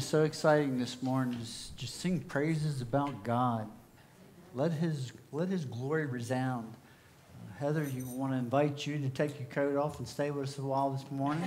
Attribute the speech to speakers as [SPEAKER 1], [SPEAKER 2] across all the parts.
[SPEAKER 1] is so exciting this morning. Just sing praises about God. Let His glory resound. Heather, you want to invite you to take your coat off and stay with us a while this morning.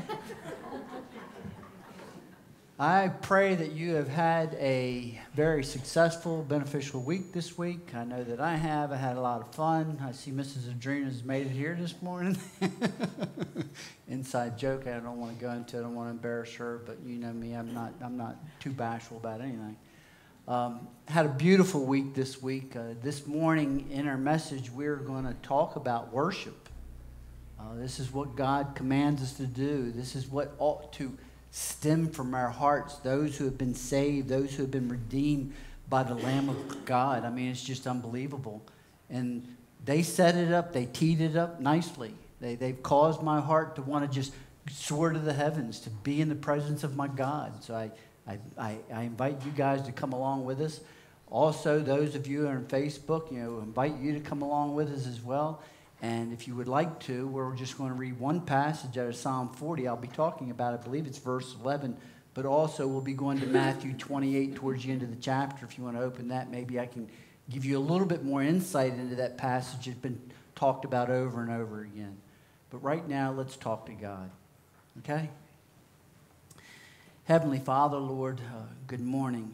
[SPEAKER 1] I pray that you have had a very successful, beneficial week this week. I know that I have. I had a lot of fun. I see Mrs. Adrena's made it here this morning. Inside joke. I don't want to go into it. I don't want to embarrass her, but you know me. I'm not too bashful about anything. Had a beautiful week this week. This morning in our message, we're going to talk about worship. This is what God commands us to do. This is what ought to stem from our hearts, those who have been saved, those who have been redeemed by the Lamb of God. I mean, it's just unbelievable. And they set it up, they teed it up nicely. They've caused my heart to want to just soar to the heavens, to be in the presence of my God. So I invite you guys to come along with us. Also, those of you who are on Facebook, invite you to come along with us as well. And if you would like to, we're just going to read one passage out of Psalm 40. I'll be talking about, I believe it's verse 11, but also we'll be going to Matthew 28 towards the end of the chapter. If you want to open that, maybe I can give you a little bit more insight into that passage. It's been talked about over and over again. But right now, let's talk to God, okay? Heavenly Father, Lord, good morning.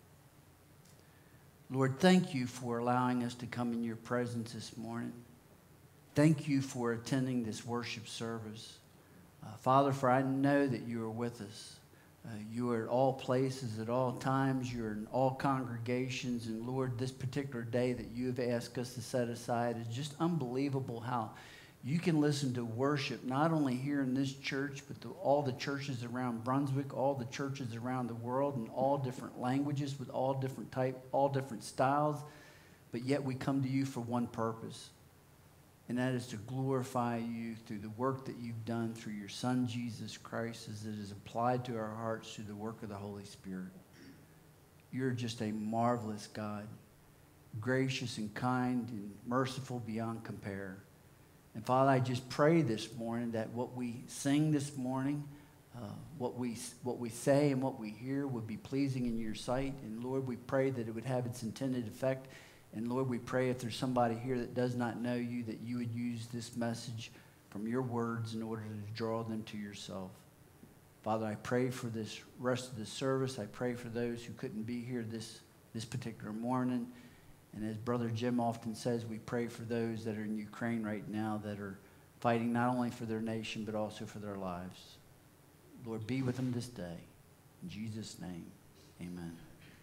[SPEAKER 1] Lord, thank you for allowing us to come in your presence this morning. Thank you for attending this worship service. Father, for I know that you are with us. You are at all places, at all times. You are in all congregations. And Lord, this particular day that you have asked us to set aside is just unbelievable how you can listen to worship, not only here in this church, but to all the churches around Brunswick, all the churches around the world, in all different languages, with all different all different styles. But yet we come to you for one purpose. And that is to glorify you through the work that you've done through your Son, Jesus Christ, as it is applied to our hearts through the work of the Holy Spirit. You're just a marvelous God, gracious and kind and merciful beyond compare. And Father, I just pray this morning that what we sing this morning, what we say and what we hear would be pleasing in your sight. And Lord, we pray that it would have its intended effect. And Lord, we pray if there's somebody here that does not know you, that you would use this message from your words in order to draw them to yourself. Father, I pray for this rest of the service. I pray for those who couldn't be here this particular morning. And as Brother Jim often says, we pray for those that are in Ukraine right now that are fighting not only for their nation, but also for their lives. Lord, be with them this day. In Jesus' name, amen.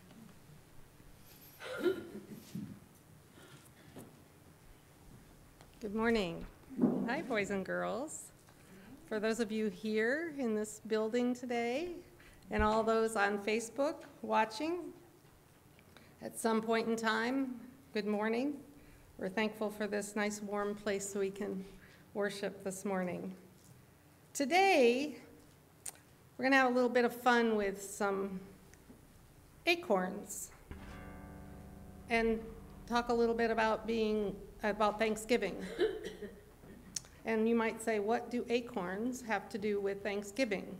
[SPEAKER 2] Good morning. Hi, boys and girls. For those of you here in this building today, and all those on Facebook watching, at some point in time, good morning. We're thankful for this nice warm place so we can worship this morning. Today, we're going to have a little bit of fun with some acorns and talk a little bit about Thanksgiving. And you might say, what do acorns have to do with Thanksgiving?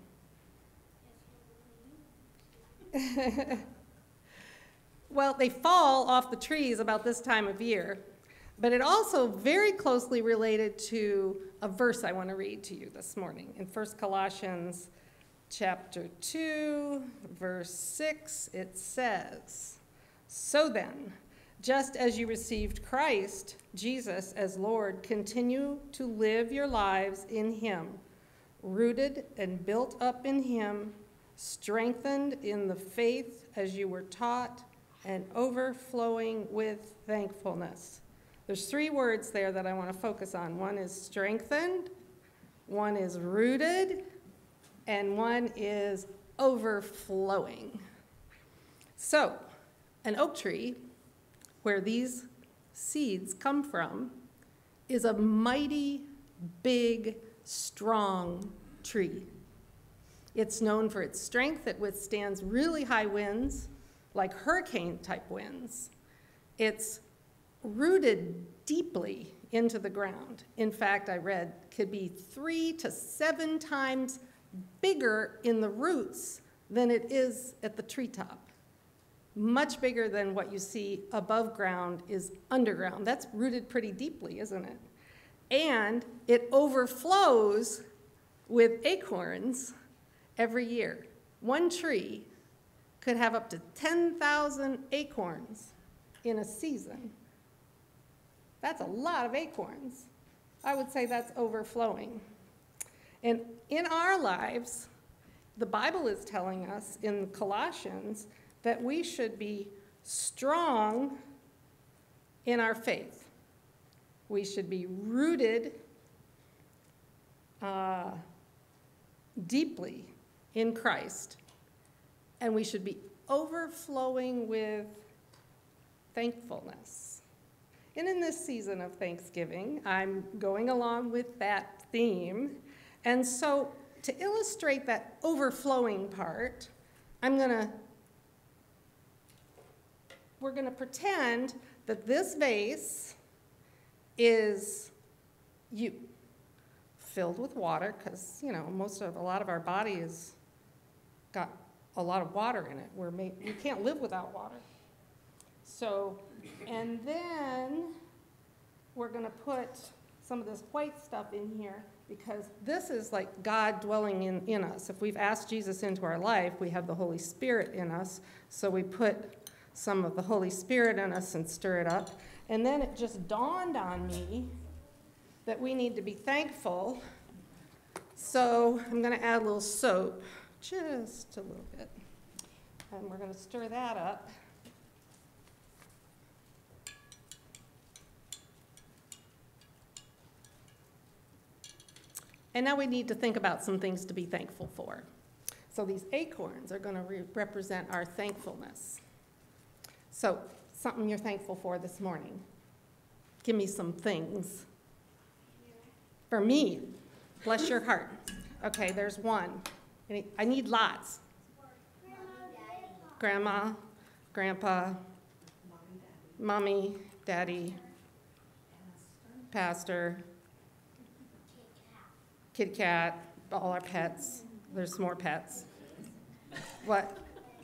[SPEAKER 2] Well, they fall off the trees about this time of year, but it also very closely related to a verse I want to read to you this morning. In 1 Colossians chapter 2, verse 6, it says, "So then, just as you received Christ, Jesus, as Lord, continue to live your lives in him, rooted and built up in him, strengthened in the faith as you were taught, and overflowing with thankfulness." There's three words there that I want to focus on. One is strengthened, one is rooted, and one is overflowing. So, an oak tree, where these seeds come from, is a mighty, big, strong tree. It's known for its strength. It withstands really high winds, like hurricane-type winds. It's rooted deeply into the ground. In fact, I read, could be 3 to 7 times bigger in the roots than it is at the treetop. Much bigger than what you see above ground is underground. That's rooted pretty deeply, isn't it? And it overflows with acorns every year. One tree could have up to 10,000 acorns in a season. That's a lot of acorns. I would say that's overflowing. And in our lives, the Bible is telling us in Colossians that we should be strong in our faith. We should be rooted deeply in Christ. And we should be overflowing with thankfulness. And in this season of Thanksgiving, I'm going along with that theme. And so to illustrate that overflowing part, we're going to pretend that this vase is you, filled with water, because, a lot of our body has got a lot of water in it. You can't live without water. So, and then we're going to put some of this white stuff in here, because this is like God dwelling in us. If we've asked Jesus into our life, we have the Holy Spirit in us. So we put some of the Holy Spirit in us and stir it up. And then it just dawned on me that we need to be thankful. So I'm going to add a little soap, just a little bit. And we're going to stir that up. And now we need to think about some things to be thankful for. So these acorns are going to represent our thankfulness. So something you're thankful for this morning. Give me some things. For me, bless your heart. Okay, there's one. I need lots. Grandma, Grandpa, Mommy, Daddy, Pastor, Kitty Cat, all our pets. There's more pets. What?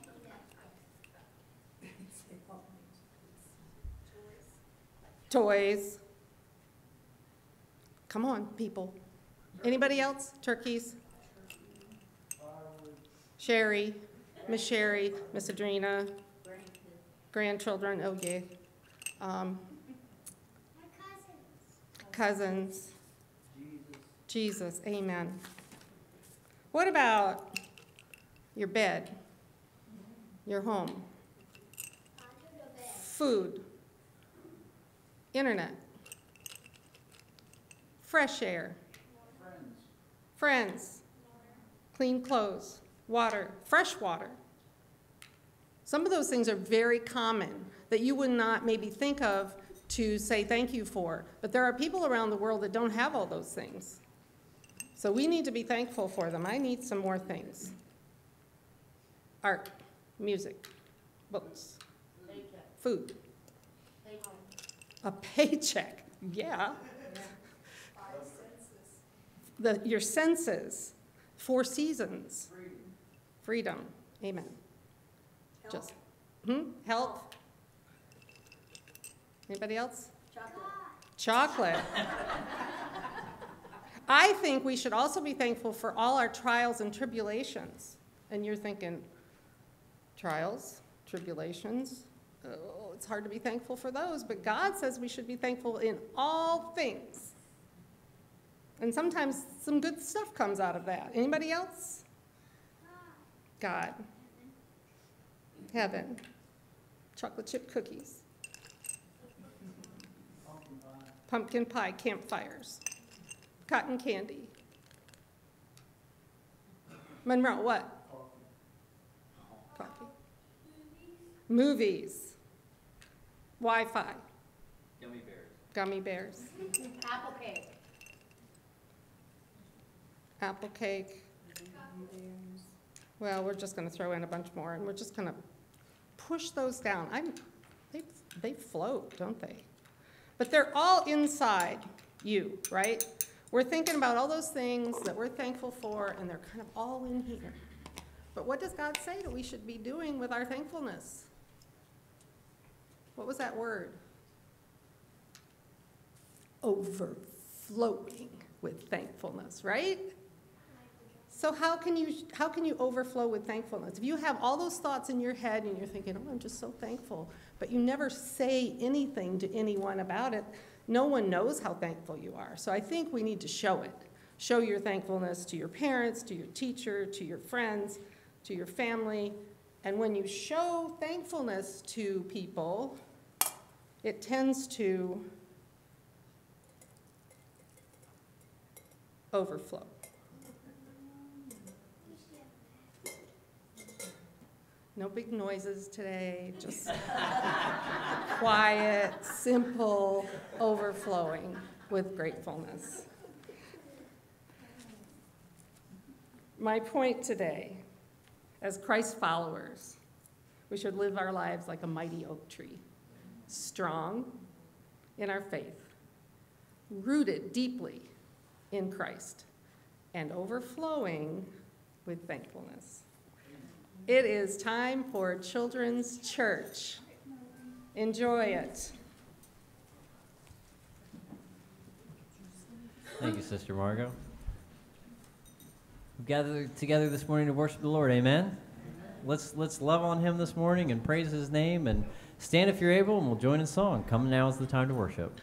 [SPEAKER 2] Toys. Come on, people. Anybody else? Turkeys? Sherry, Miss Adrena. Grandchildren, oh yeah. Cousins. Jesus, amen. What about your bed, your home, food, internet, fresh air, friends, clean clothes, water, fresh water? Some of those things are very common that you would not maybe think of to say thank you for, but there are people around the world that don't have all those things. So we need to be thankful for them. I need some more things. Art, music, books, food, a paycheck, yeah. Your senses, 4 seasons, freedom, amen. Just health. Anybody else? Chocolate. I think we should also be thankful for all our trials and tribulations. And you're thinking, trials, tribulations? Oh, it's hard to be thankful for those, but God says we should be thankful in all things. And sometimes some good stuff comes out of that. Anybody else? God. Heaven. Chocolate chip cookies. Pumpkin pie, campfires. Cotton candy. Monroe, what? Coffee. Movies. Wi-Fi.
[SPEAKER 3] Gummy bears.
[SPEAKER 2] Gummy bears.
[SPEAKER 4] Apple cake.
[SPEAKER 2] Apple cake. Well, we're just going to throw in a bunch more, and we're just going to push those down. They float, don't they? But they're all inside you, right? We're thinking about all those things that we're thankful for, and they're kind of all in here. But what does God say that we should be doing with our thankfulness? What was that word? Overflowing with thankfulness, right? So how can you overflow with thankfulness? If you have all those thoughts in your head and you're thinking, oh, I'm just so thankful, but you never say anything to anyone about it, no one knows how thankful you are. So I think we need to show it. Show your thankfulness to your parents, to your teacher, to your friends, to your family. And when you show thankfulness to people, it tends to overflow. No big noises today, just quiet, simple, overflowing with gratefulness. My point today, as Christ followers, we should live our lives like a mighty oak tree, strong in our faith, rooted deeply in Christ, and overflowing with thankfulness. It is time for Children's Church. Enjoy it.
[SPEAKER 3] Thank you, Sister Margot. We gathered together this morning to worship the Lord, amen? Let's love on him this morning and praise his name, and stand if you're able, and we'll join in song. Come now is the time to worship.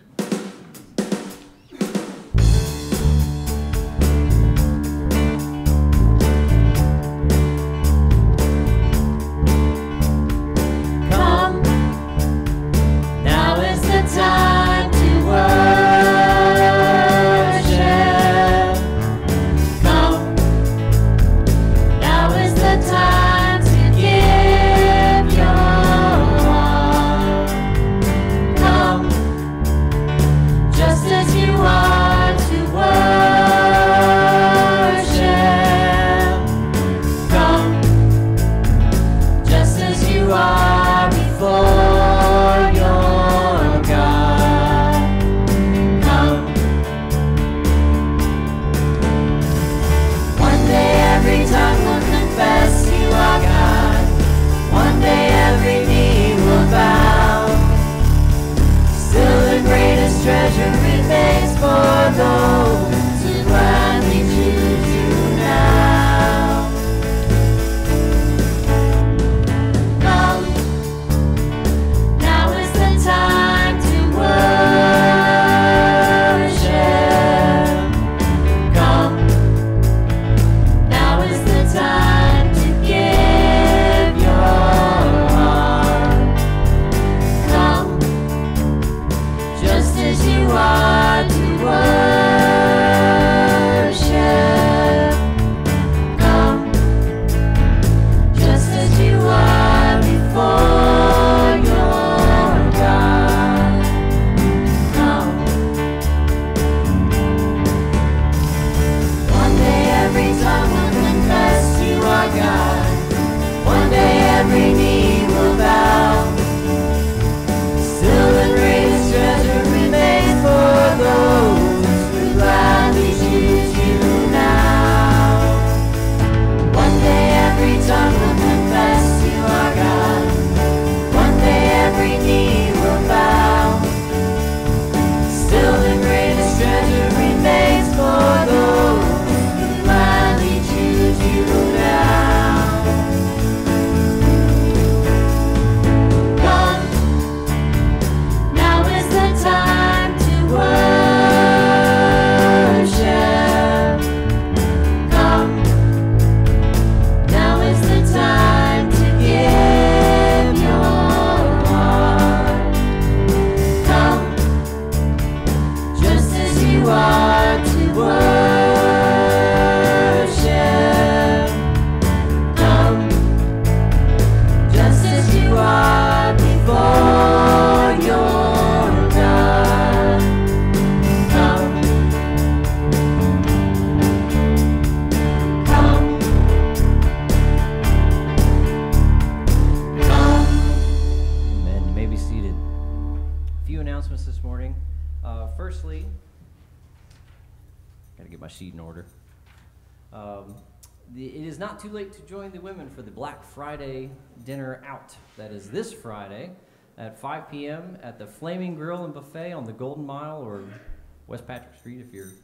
[SPEAKER 3] it is not too late to join the women for the Black Friday dinner out. That is this Friday at 5 p.m. at the Flaming Grill and Buffet on the Golden Mile or West Patrick Street if you're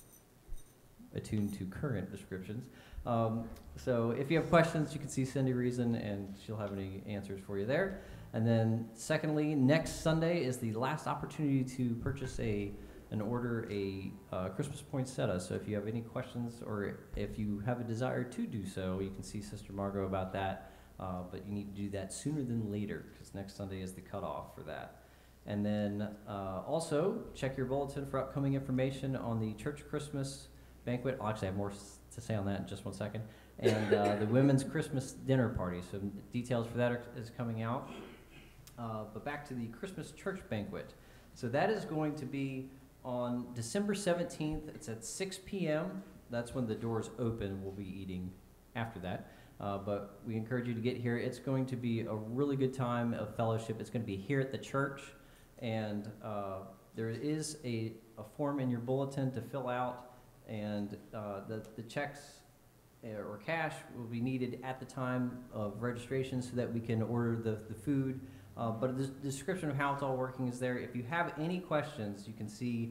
[SPEAKER 3] attuned to current descriptions. So if you have questions, you can see Cindy Reason, and she'll have any answers for you there. And then secondly, next Sunday is the last opportunity to purchase and order a Christmas poinsettia. So if you have any questions or if you have a desire to do so, you can see Sister Margot about that. But you need to do that sooner than later because next Sunday is the cutoff for that. And then also check your bulletin for upcoming information on the church Christmas banquet. I'll actually have more to say on that in just 1 second. And the women's Christmas dinner party. So details for that is coming out. But back to the Christmas church banquet. So that is going to be on December 17th. It's at 6 p.m. That's when the doors open. We'll be eating after that. But we encourage you to get here. It's going to be a really good time of fellowship. It's going to be here at the church. And there is a form in your bulletin to fill out. And the checks or cash will be needed at the time of registration so that we can order the food. But the description of how it's all working is there. If you have any questions, you can see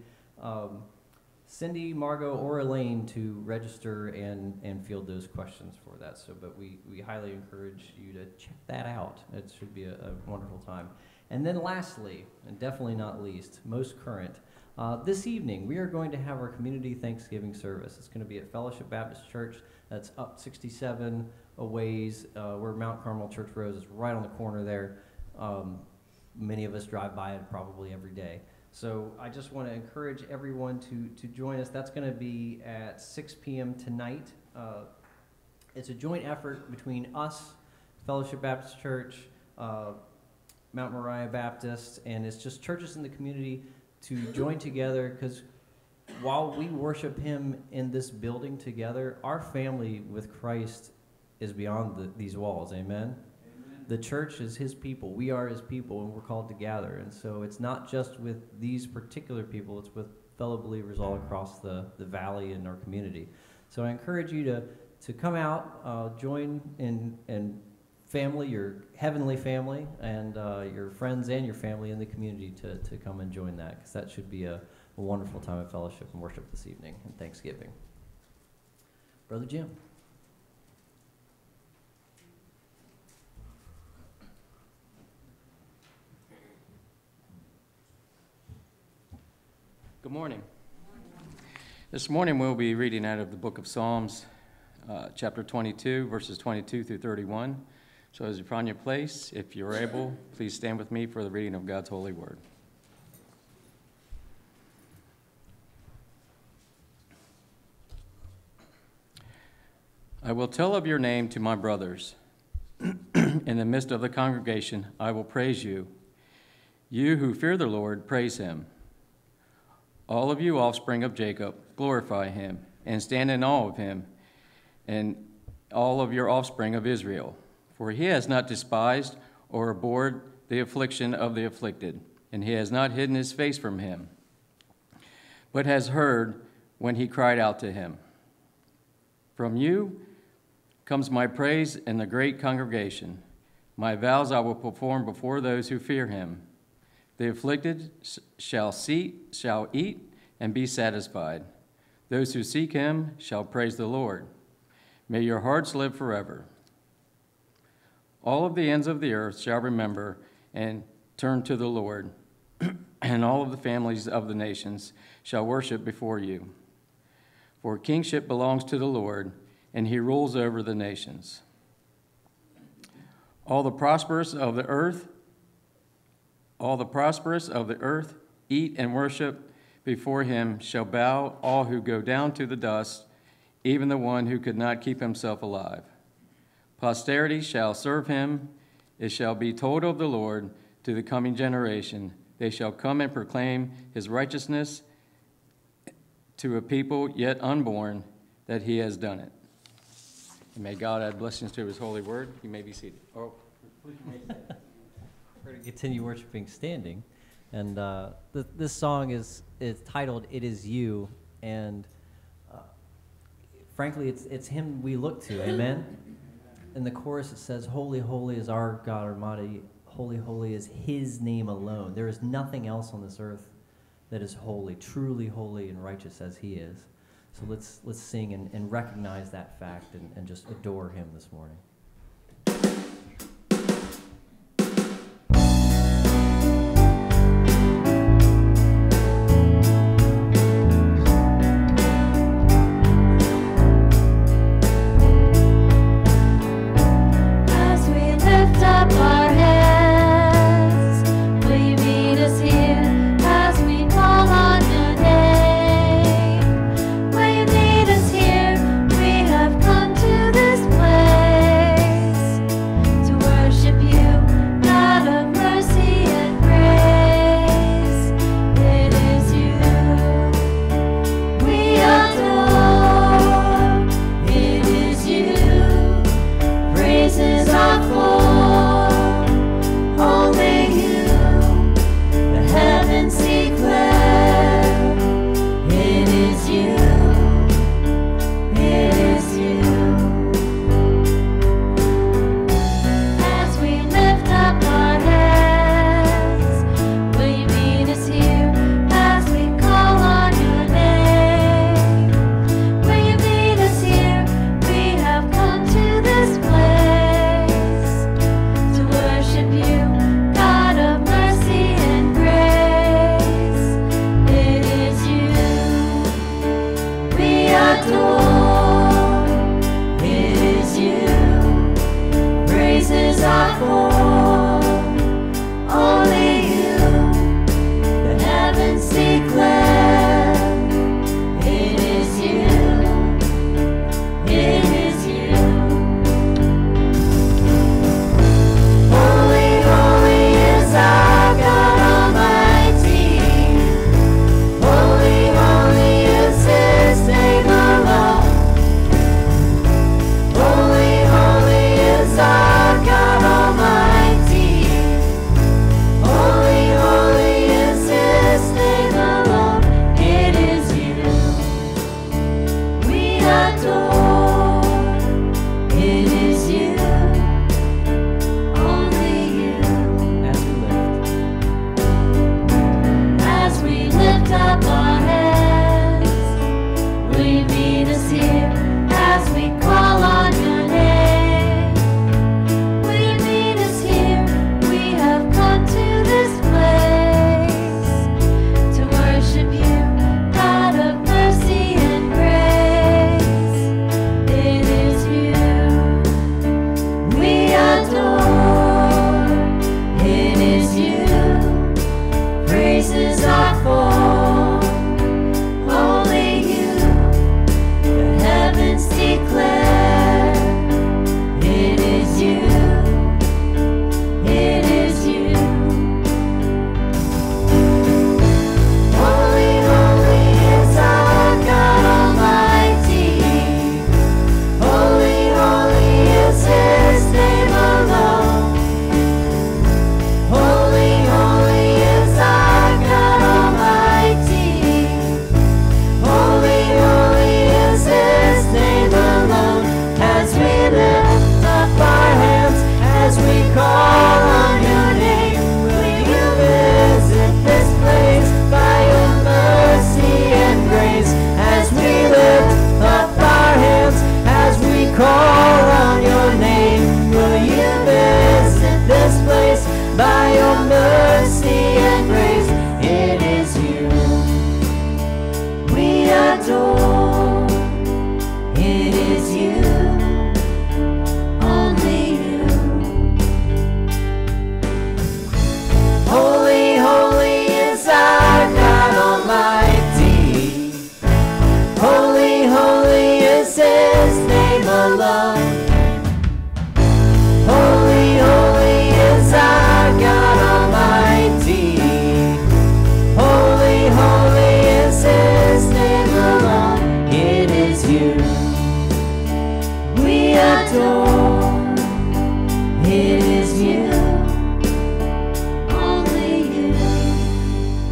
[SPEAKER 3] Cindy, Margot, or Elaine to register and field those questions for that. So, but we highly encourage you to check that out. It should be a wonderful time. And then lastly, and definitely not least, most current, this evening we are going to have our community Thanksgiving service. It's going to be at Fellowship Baptist Church. That's up 67 a ways, where Mount Carmel Church Road is right on the corner there. Many of us drive by it probably every day. So I just want to encourage everyone to join us. That's going to be at 6 p.m. tonight. It's a joint effort between us, Fellowship Baptist Church, Mount Moriah Baptist, and it's just churches in the community to join together because while we worship him in this building together, our family with Christ is beyond these walls. Amen? The church is his people. We are his people, and we're called to gather. And so it's not just with these particular people. It's with fellow believers all across the valley and our community. So I encourage you to come out, join in family, your heavenly family, and your friends and your family in the community to come and join that, because that should be a wonderful time of fellowship and worship this evening and Thanksgiving. Brother Jim.
[SPEAKER 4] Good morning. This morning we'll be reading out of the book of Psalms, chapter 22, verses 22 through 31. So as you find your place, if you're able, please stand with me for the reading of God's holy word. I will tell of your name to my brothers. In the midst of the congregation, I will praise you. You who fear the Lord, praise him. All of you offspring of Jacob, glorify him, and stand in awe of him, and all of your offspring of Israel. For he has not despised or abhorred the affliction of the afflicted, and he has not hidden his face from him, but has heard when he cried out to him. From you comes my praise in the great congregation. My vows I will perform before those who fear him. The afflicted shall eat and be satisfied. Those who seek him shall praise the Lord. May your hearts live forever. All of the ends of the earth shall remember and turn to the Lord, and all of the families of the nations shall worship before you. For kingship belongs to the Lord, and he rules over the nations. All the prosperous of the earth eat and worship before him shall bow, all who go down to the dust, even the one who could not keep himself alive. Posterity shall serve him. It shall be told of the Lord to the coming generation. They shall come and proclaim his righteousness to a people yet unborn, that he has done it. And may God add blessings to his holy word. You may be seated.
[SPEAKER 3] We're going to continue worshiping standing. And this song is titled, It Is You. And frankly, it's him we look to. Amen? In the chorus it says, holy, holy is our God Almighty. Holy, holy is his name alone. There is nothing else on this earth that is holy, truly holy and righteous as he is. So let's sing and recognize that fact and just adore him this morning.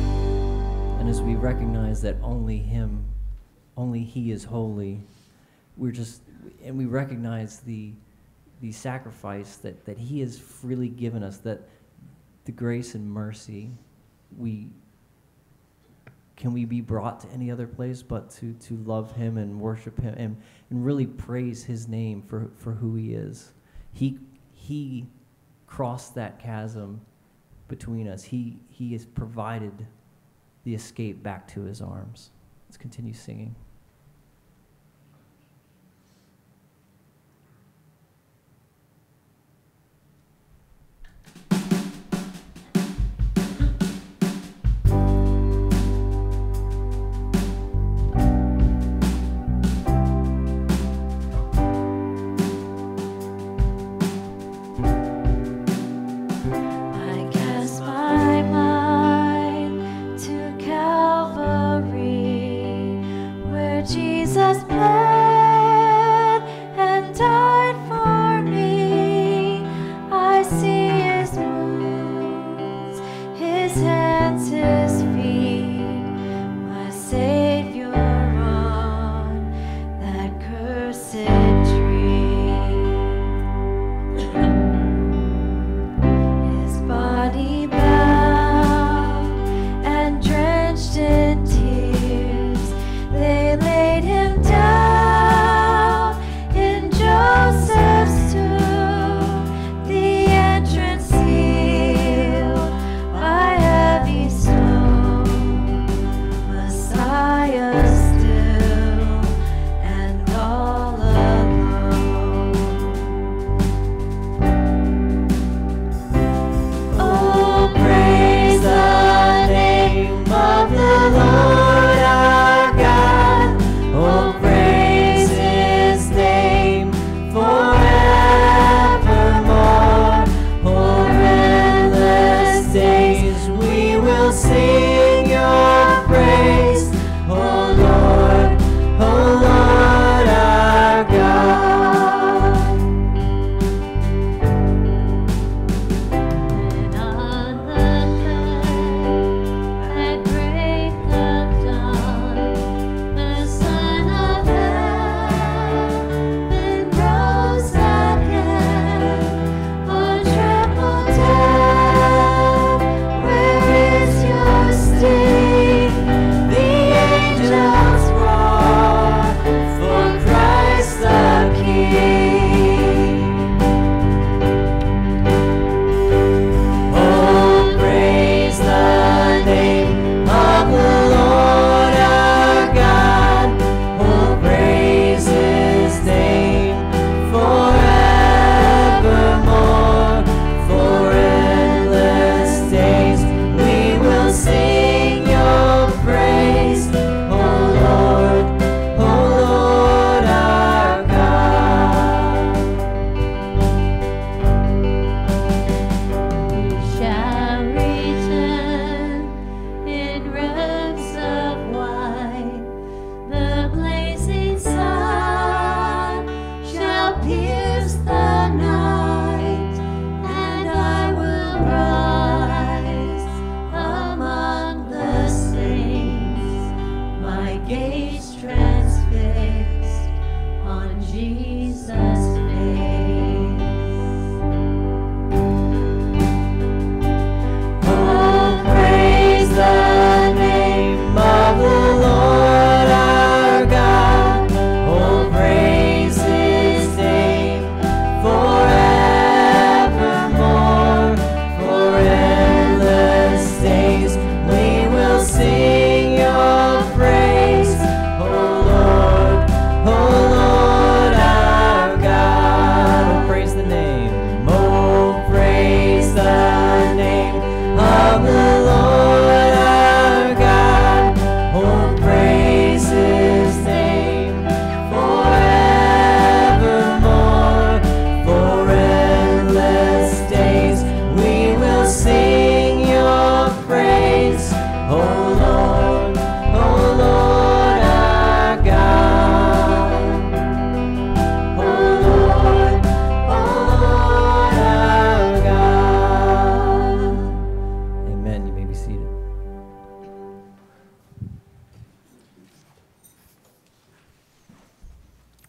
[SPEAKER 3] That only he is holy, we recognize the sacrifice that he has freely given us, that the grace and mercy, can we be brought to any other place but to love him and worship him and really praise his name for who he is. He crossed that chasm between us. He has provided the escape back to his arms. Let's continue singing.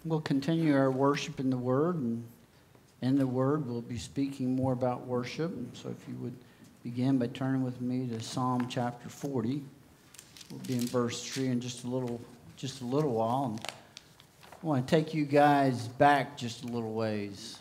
[SPEAKER 1] We'll continue our worship in the Word, and in the Word we'll be speaking more about worship. So if you would begin by turning with me to Psalm chapter 40. We'll be in verse 3 in just a little while. And I want to take you guys back just a little ways.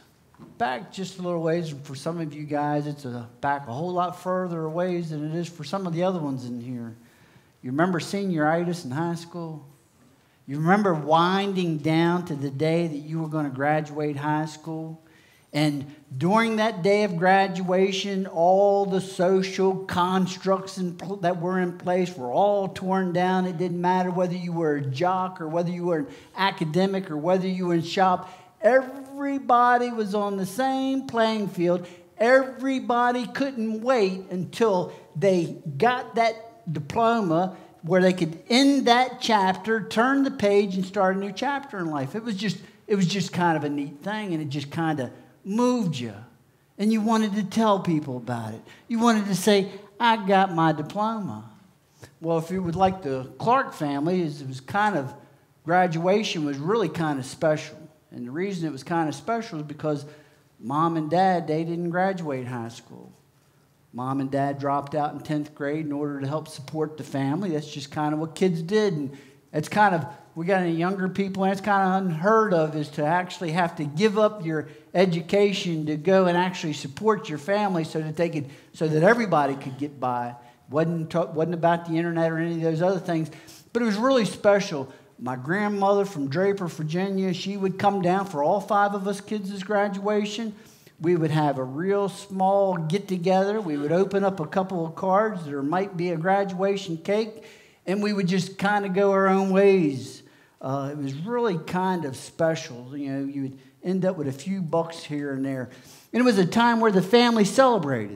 [SPEAKER 1] And for some of you guys, it's back a whole lot further ways than it is for some of the other ones in here. You remember senioritis in high school? You remember winding down to the day that you were going to graduate high school? And during that day of graduation, all the social constructs that were in place were all torn down. It didn't matter whether you were a jock or whether you were an academic or whether you were in shop. Everybody was on the same playing field. Everybody couldn't wait until they got that diploma where they could end that chapter, turn the page, and start a new chapter in life. It was just kind of a neat thing, and it just kind of moved you. And you wanted to tell people about it. You wanted to say, I got my diploma. Well, if you would like the Clark family, it was kind of, graduation was really kind of special. And the reason it was kind of special is because Mom and Dad, they didn't graduate high school. Mom and Dad dropped out in 10th grade in order to help support the family. That's just kind of what kids did. And it's kind of, we got any younger people, and it's kind of unheard of is to actually have to give up your education to go and actually support your family so that everybody could get by. Wasn't about the internet or any of those other things, but it was really special. My grandmother from Draper, Virginia, she would come down for all 5 of us kids' graduation. We would have a real small get-together. We would open up a couple of cards. There might be a graduation cake, and we would just kind of go our own ways. It was really kind of special. You know, you would end up with a few bucks here and there. And it was a time where the family celebrated.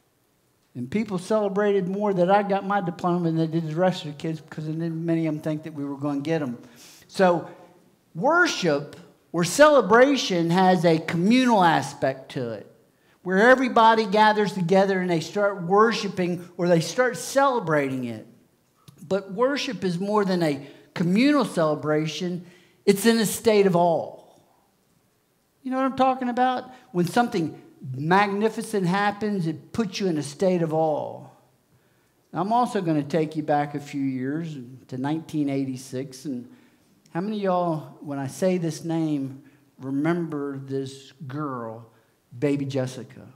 [SPEAKER 1] And people celebrated more that I got my diploma than they did the rest of the kids, because many of them think that we were going to get them. So worship or celebration has a communal aspect to it, where everybody gathers together and they start worshiping or they start celebrating it. But worship is more than a communal celebration. It's in a state of awe. You know what I'm talking about? When something magnificent happens, it puts you in a state of awe. I'm also going to take you back a few years to 1986. And how many of y'all, when I say this name, remember this girl, baby Jessica?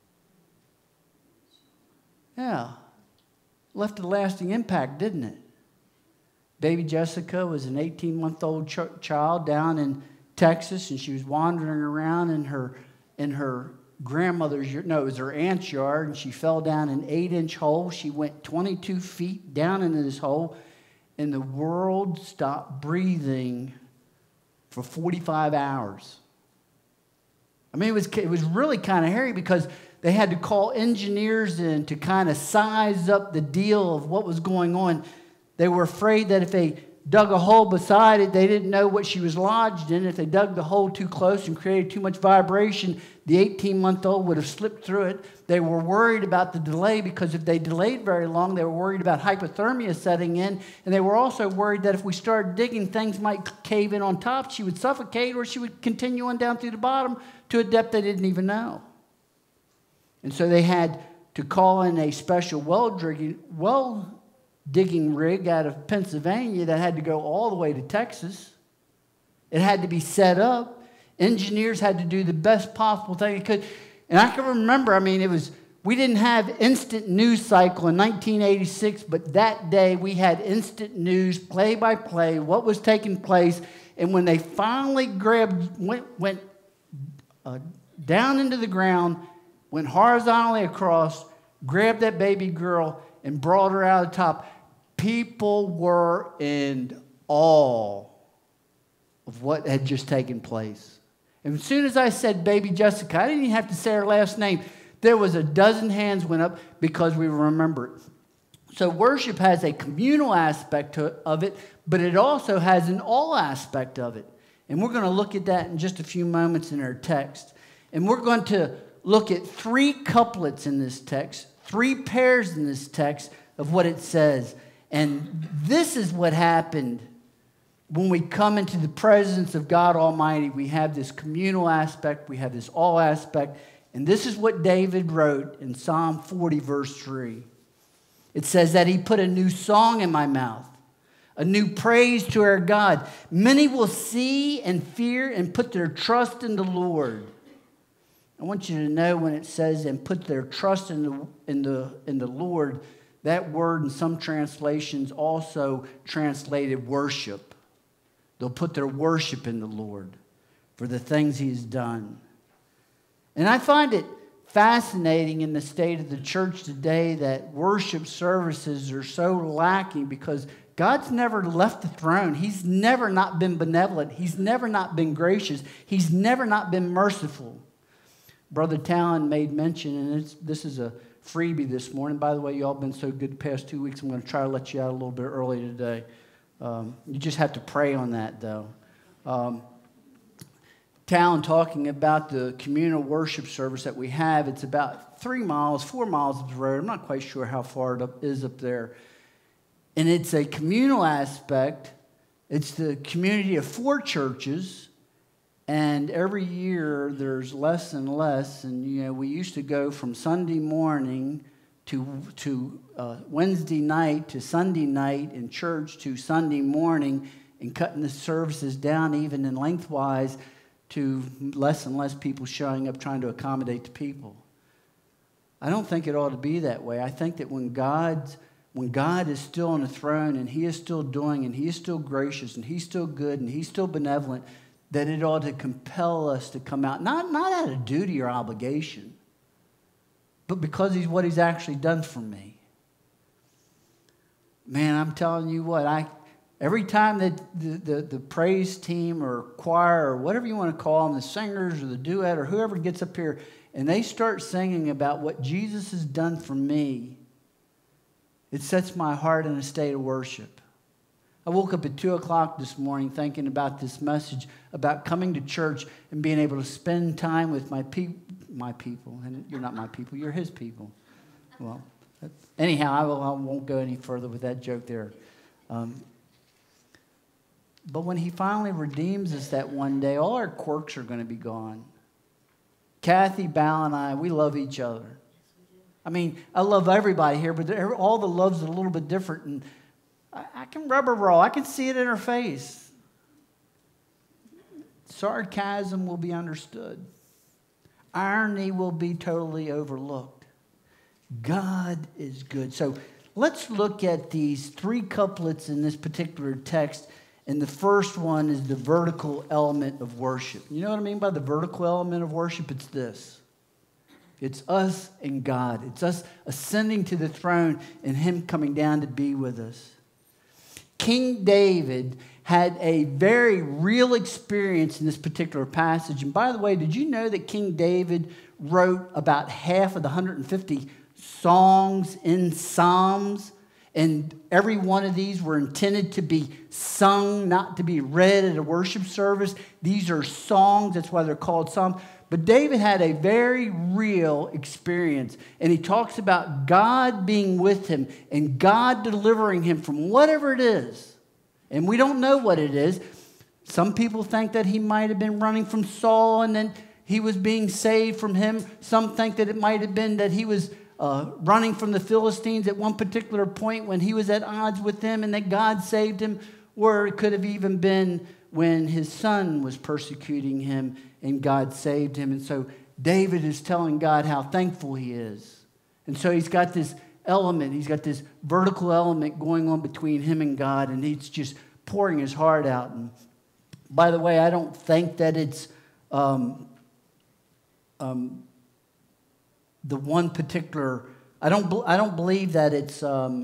[SPEAKER 1] Yeah. Left a lasting impact, didn't it? Baby Jessica was an 18-month-old child down in Texas, and she was wandering around in her grandmother's, no, it was her aunt's yard, and she fell down an 8-inch hole. She went 22 feet down into this hole, and the world stopped breathing for 45 hours. I mean, it was really kind of hairy, because they had to call engineers in to kind of size up the deal of what was going on. They were afraid that if they dug a hole beside it, they didn't know what she was lodged in. If they dug the hole too close and created too much vibration, the 18-month-old would have slipped through it. They were worried about the delay, because if they delayed very long, they were worried about hypothermia setting in. And they were also worried that if we started digging, things might cave in on top. She would suffocate, or she would continue on down through the bottom to a depth they didn't even know. And so they had to call in a special well-digging rig out of Pennsylvania that had to go all the way to Texas. It had to be set up. Engineers had to do the best possible thing they could. And I can remember, I mean, we didn't have instant news cycle in 1986, but that day we had instant news, play by play, what was taking place. And when they finally went down into the ground, went horizontally across, grabbed that baby girl, and brought her out of the top, people were in awe of what had just taken place. And as soon as I said baby Jessica, I didn't even have to say her last name. There was a dozen hands went up, because we remember it. So worship has a communal aspect of it, but it also has an awe aspect of it. And we're going to look at that in just a few moments in our text. And we're going to look at 3 couplets in this text, 3 pairs in this text of what it says. And this is what happened when we come into the presence of God Almighty, we have this communal aspect, we have this all aspect, and this is what David wrote in Psalm 40, verse 3. It says that he put a new song in my mouth, a new praise to our God. Many will see and fear and put their trust in the Lord. I want you to know when it says and put their trust in the Lord, that word in some translations also translated worship. They'll put their worship in the Lord for the things He has done. And I find it fascinating in the state of the church today that worship services are so lacking because God's never left the throne. He's never not been benevolent. He's never not been gracious. He's never not been merciful. Brother Talon made mention, and this is a freebie this morning. By the way, you all been so good the past 2 weeks. I'm going to try to let you out a little bit early today. You just have to pray on that, though. Talon talking about the communal worship service that we have. It's about 4 miles up the road. I'm not quite sure how far it is up there. And it's a communal aspect. It's the community of 4 churches. And every year there's less and less. And, we used to go from Sunday morning to Wednesday night to Sunday night in church to Sunday morning and cutting the services down even in lengthwise to less and less people showing up trying to accommodate the people. I don't think it ought to be that way. I think that when God is still on the throne and He is still doing and He is still gracious and He's still good and He's still benevolent, that it ought to compel us to come out, not out of duty or obligation, but because He's what He's actually done for me. Man, I'm telling you what, every time that the praise team or choir or whatever you want to call them, the singers or the duet or whoever gets up here, and they start singing about what Jesus has done for me, it sets my heart in a state of worship. I woke up at 2 o'clock this morning thinking about this message about coming to church and being able to spend time with my people. And you're not my people, you're His people. Well, anyhow, I won't go any further with that joke there. But when He finally redeems us that one day, all our quirks are going to be gone. Kathy, Bal, and I, we love each other. I mean, I love everybody here, but all the love's a little bit different. And I can rub her raw. I can see it in her face. Sarcasm will be understood. Irony will be totally overlooked. God is good. So let's look at these 3 couplets in this particular text. And the first one is the vertical element of worship. You know what I mean by the vertical element of worship? It's this. It's us and God. It's us ascending to the throne and Him coming down to be with us. King David had a very real experience in this particular passage. And by the way, did you know that King David wrote about half of the 150 songs in Psalms? And every one of these were intended to be sung, not to be read at a worship service. These are songs. That's why they're called Psalms. But David had a very real experience. And he talks about God being with him and God delivering him from whatever it is. And we don't know what it is. Some people think that he might have been running from Saul and then he was being saved from him. Some think that it might have been that he was running from the Philistines at one particular point when he was at odds with them and that God saved him. Or it could have even been when his son was persecuting him and God saved him. And so David is telling God how thankful he is. And so he's got this element, he's got this vertical element going on between him and God, and he's just pouring his heart out. And by the way, I don't think that it's the one particular, I don't believe that it's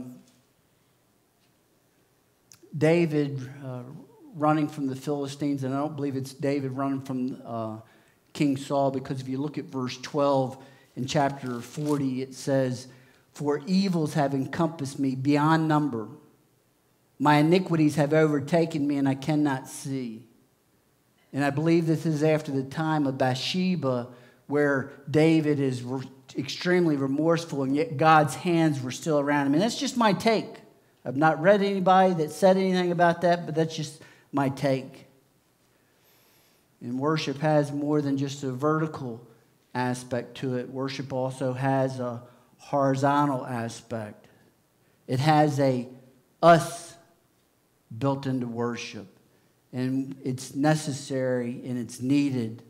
[SPEAKER 1] David running from the Philistines, and I don't believe it's David running from King Saul, because if you look at verse 12 in chapter 40, it says, "For evils have encompassed me beyond number. My iniquities have overtaken me, and I cannot see." And I believe this is after the time of Bathsheba, where David is extremely remorseful, and yet God's hands were still around him. And that's just my take. I've not read anybody that said anything about that, but that's just might take. And worship has more than just a vertical aspect to it. Worship also has a horizontal aspect. It has a us built into worship. And it's necessary and it's needed.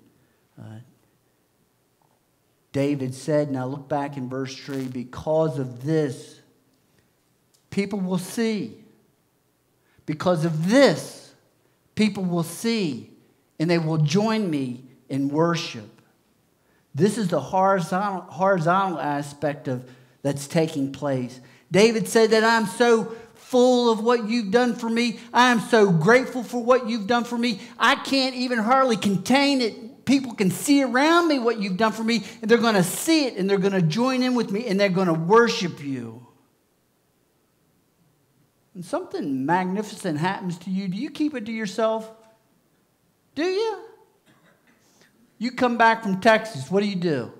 [SPEAKER 1] David said, now look back in verse 3, because of this, people will see. Because of this, people will see, and they will join me in worship. This is the horizontal aspect of that's taking place. David said that I'm so full of what you've done for me. I am so grateful for what you've done for me. I can't even hardly contain it. People can see around me what you've done for me, and they're going to see it, and they're going to join in with me, and they're going to worship you. When something magnificent happens to you, do you keep it to yourself? Do you? You come back from Texas, what do?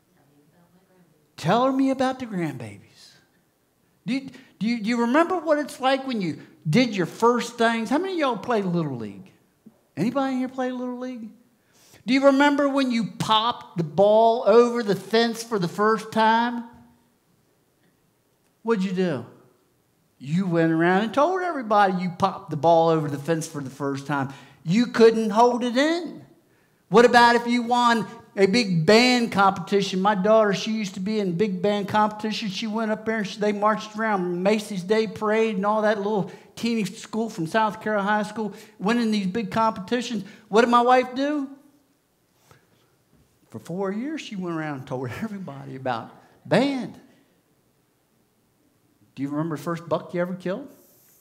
[SPEAKER 1] Tell me about the grandbabies. Do you remember what it's like when you did your first things? How many of y'all played Little League? Anybody here play Little League? Do you remember when you popped the ball over the fence for the first time? What'd you do? You went around and told everybody you popped the ball over the fence for the first time. You couldn't hold it in. What about if you won a big band competition? My daughter, she used to be in big band competition. She went up there and they marched around Macy's Day Parade and all that little teeny school from South Carolina High School, winning these big competitions. What did my wife do? For 4 years, she went around and told everybody about band. Do you remember the first buck you ever killed?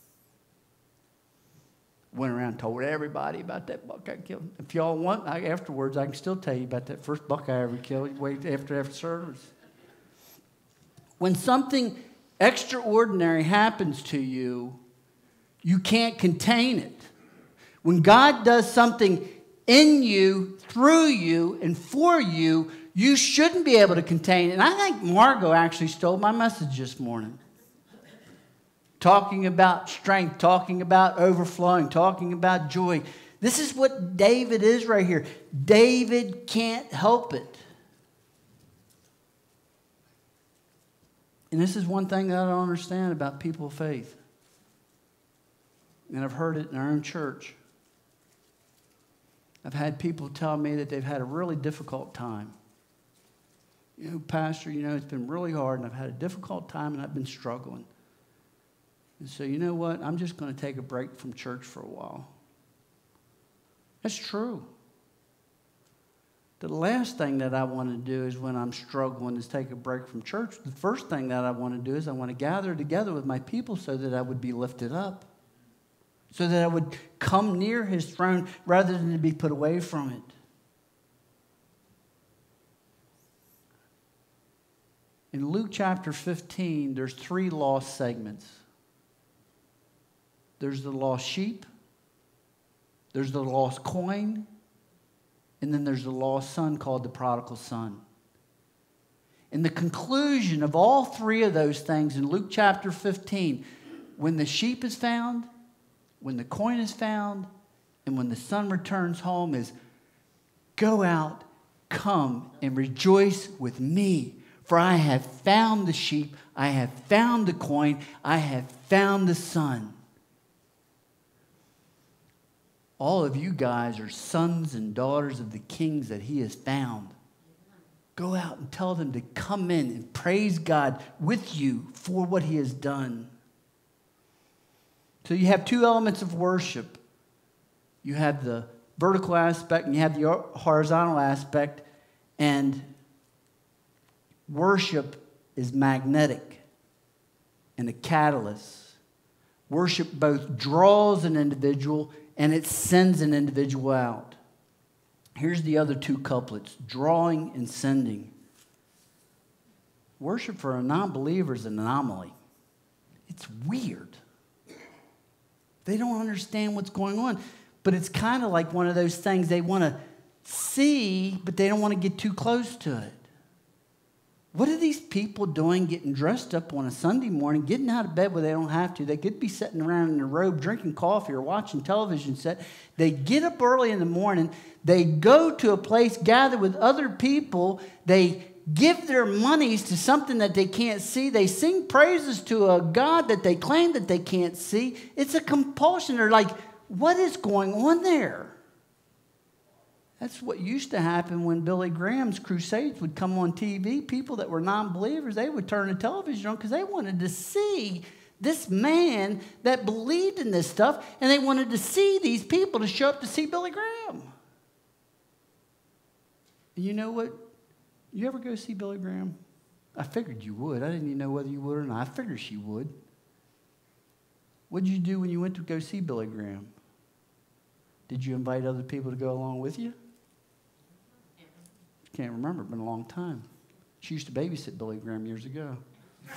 [SPEAKER 1] Went around and told everybody about that buck I killed. If y'all want, afterwards, I can still tell you about that first buck I ever killed. Wait after service. When something extraordinary happens to you, you can't contain it. When God does something in you, through you, and for you, you shouldn't be able to contain it. And I think Margot actually stole my message this morning. Talking about strength, talking about overflowing, talking about joy. This is what David is right here. David can't help it. And this is one thing that I don't understand about people of faith. And I've heard it in our own church. I've had people tell me that they've had a really difficult time. You know, Pastor, it's been really hard, and I've had a difficult time, and I've been struggling. And so, you know what? I'm just going to take a break from church for a while. That's true. The last thing that I want to do is when I'm struggling is take a break from church. The first thing that I want to do is I want to gather together with my people so that I would be lifted up. So that I would come near his throne rather than to be put away from it. In Luke chapter 15, there's 3 lost segments. There's the lost sheep, there's the lost coin, and then there's the lost son called the prodigal son. And the conclusion of all 3 of those things in Luke chapter 15, when the sheep is found, when the coin is found, and when the son returns home, is go out, come, and rejoice with me. For I have found the sheep, I have found the coin, I have found the son. All of you guys are sons and daughters of the kings that he has found. Go out and tell them to come in and praise God with you for what he has done. So you have 2 elements of worship. You have the vertical aspect and you have the horizontal aspect. And worship is magnetic and a catalyst. Worship both draws an individual and it sends an individual out. Here's the other 2 couplets, drawing and sending. Worship for a non-believer is an anomaly. It's weird. They don't understand what's going on. But it's kind of like one of those things they want to see, but they don't want to get too close to it. What are these people doing getting dressed up on a Sunday morning, getting out of bed where they don't have to? They could be sitting around in a robe drinking coffee or watching television set. They get up early in the morning. They go to a place, gather with other people. They give their monies to something that they can't see. They sing praises to a God that they claim that they can't see. It's a compulsion. They're like, what is going on there? That's what used to happen when Billy Graham's crusades would come on TV. People that were non-believers, they would turn the television on because they wanted to see this man that believed in this stuff, and they wanted to see these people to show up to see Billy Graham. And you know what? You ever go see Billy Graham? I figured you would. I didn't even know whether you would or not. I figured she would. What did you do when you went to go see Billy Graham? Did you invite other people to go along with you? Can't remember. It's been a long time. She used to babysit Billy Graham years ago.
[SPEAKER 5] How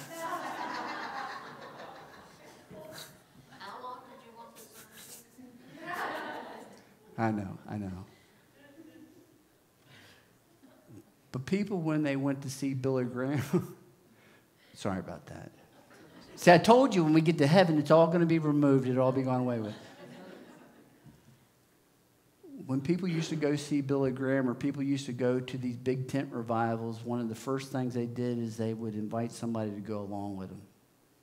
[SPEAKER 5] long did you want this?
[SPEAKER 1] I know. But people, when they went to see Billy Graham, sorry about that. See, I told you when we get to heaven, it's all going to be removed. It'll all be gone away with. When people used to go see Billy Graham, or people used to go to these big tent revivals, one of the first things they did is they would invite somebody to go along with them.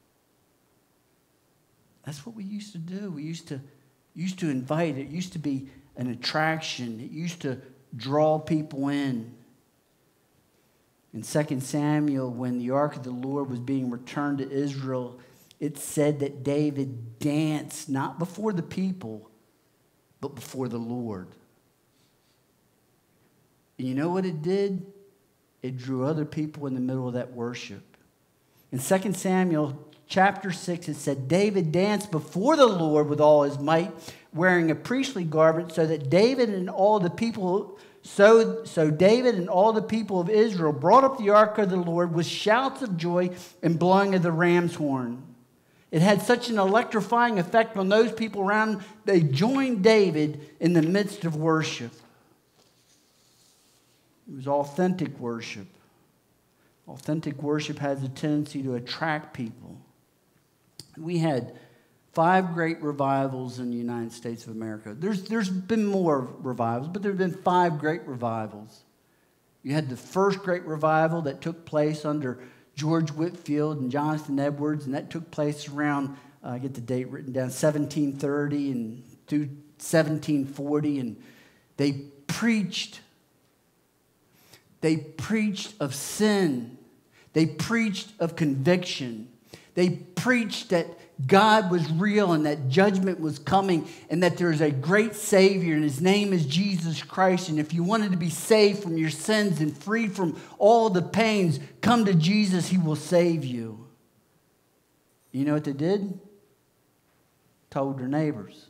[SPEAKER 1] That's what we used to do. We used to invite. It used to be an attraction. It used to draw people in. In 2 Samuel, when the ark of the Lord was being returned to Israel, it said that David danced not before the people, but before the Lord. And you know what it did? It drew other people in the middle of that worship. In 2 Samuel chapter 6, it said, David danced before the Lord with all his might, wearing a priestly garment, so David and all the people of Israel brought up the ark of the Lord with shouts of joy and blowing of the ram's horn. It had such an electrifying effect on those people around. They joined David in the midst of worship. It was authentic worship. Authentic worship has a tendency to attract people. We had 5 great revivals in the United States of America. There's been more revivals, but there have been 5 great revivals. You had the first great revival that took place under George Whitefield and Jonathan Edwards, and that took place around, I get the date written down, 1730 and through 1740, and they preached of sin. They preached of conviction. They preached that God was real and that judgment was coming and that there's a great Savior and his name is Jesus Christ. And if you wanted to be saved from your sins and free from all the pains, come to Jesus, he will save you. You know what they did? Told their neighbors.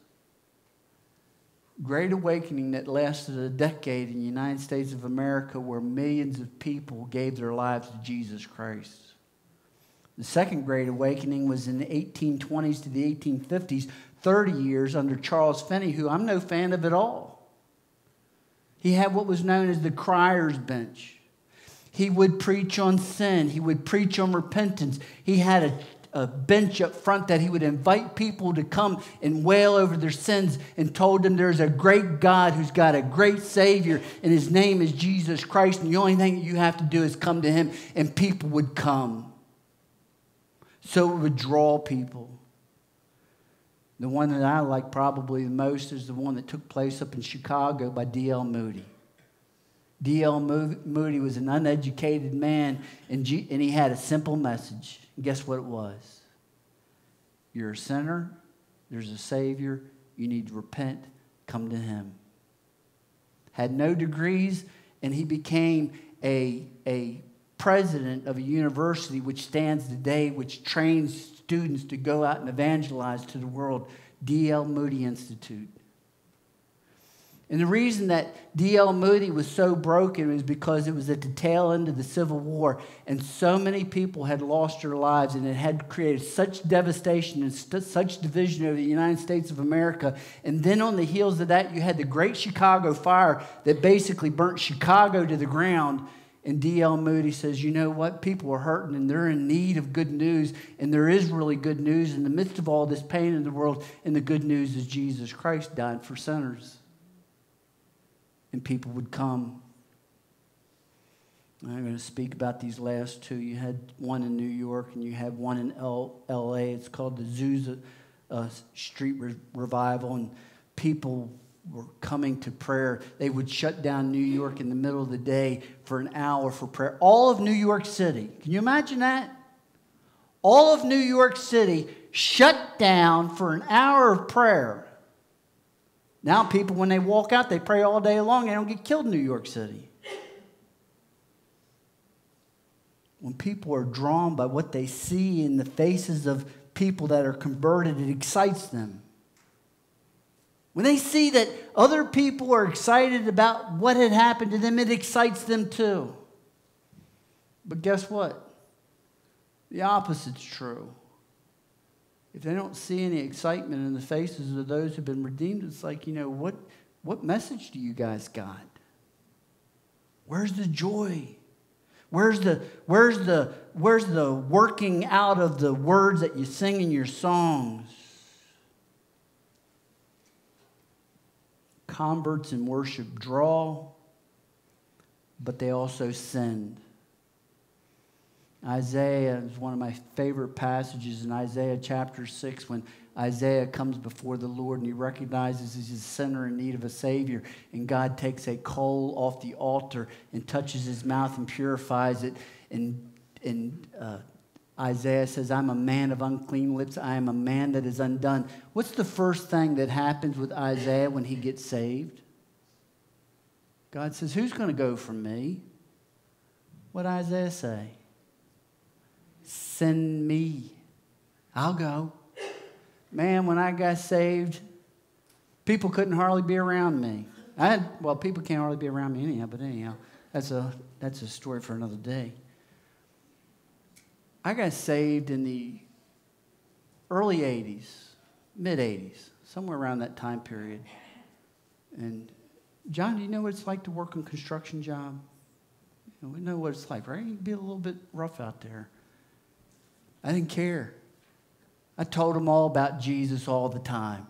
[SPEAKER 1] Great awakening that lasted a decade in the United States of America, where millions of people gave their lives to Jesus Christ. The second Great Awakening was in the 1820s to the 1850s, 30 years under Charles Finney, who I'm no fan of at all. He had what was known as the Crier's Bench. He would preach on sin. He would preach on repentance. He had a bench up front that he would invite people to come and wail over their sins, and told them there's a great God who's got a great Savior, and his name is Jesus Christ, and the only thing that you have to do is come to him, and people would come. So it would draw people. The one that I like probably the most is the one that took place up in Chicago by D.L. Moody. D.L. Moody was an uneducated man, and he had a simple message. And guess what it was? You're a sinner. There's a Savior. You need to repent. Come to him. Had no degrees, and he became a president of a university which stands today, which trains students to go out and evangelize to the world, D.L. Moody Institute. And the reason that D.L. Moody was so broken was because it was at the tail end of the Civil War, and so many people had lost their lives, and it had created such devastation and such division over the United States of America. And then on the heels of that, you had the Great Chicago Fire that basically burnt Chicago to the ground. And D.L. Moody says, you know what? People are hurting and they're in need of good news. And there is really good news in the midst of all this pain in the world. And the good news is Jesus Christ died for sinners. And people would come. I'm going to speak about these last two. You had one in New York and you had one in L.A. It's called the Azusa Street Revival. And people were coming to prayer. They would shut down New York in the middle of the day for an hour for prayer. All of New York City. Can you imagine that? All of New York City shut down for an hour of prayer. Now people, when they walk out, they pray all day long. They don't get killed in New York City. When people are drawn by what they see in the faces of people that are converted, it excites them. When they see that other people are excited about what had happened to them, it excites them too. But guess what? The opposite's true. If they don't see any excitement in the faces of those who've been redeemed, it's like, you know, what message do you guys got? Where's the joy? Where's the working out of the words that you sing in your songs? Converts in worship draw, but they also send. Isaiah is one of my favorite passages in Isaiah chapter 6 when Isaiah comes before the Lord and he recognizes he's a sinner in need of a Savior. And God takes a coal off the altar and touches his mouth and purifies it. And Isaiah says, I'm a man of unclean lips. I am a man that is undone. What's the first thing that happens with Isaiah when he gets saved? God says, who's going to go from me? What did Isaiah say? Send me. I'll go. Man, when I got saved, people couldn't hardly be around me. People can't hardly be around me anyhow, but anyhow, that's a story for another day. I got saved in the early 80s, mid-80s, somewhere around that time period. And John, do you know what it's like to work on a construction job? You know, we know what it's like, right? It can be a little bit rough out there. I didn't care. I told them all about Jesus all the time.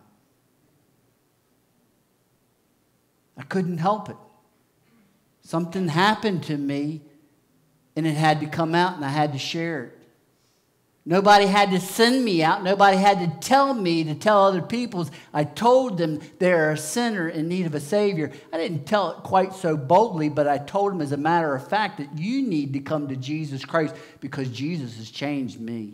[SPEAKER 1] I couldn't help it. Something happened to me, and it had to come out, and I had to share it. Nobody had to send me out. Nobody had to tell me to tell other people. I told them they're a sinner in need of a Savior. I didn't tell it quite so boldly, but I told them as a matter of fact that you need to come to Jesus Christ because Jesus has changed me.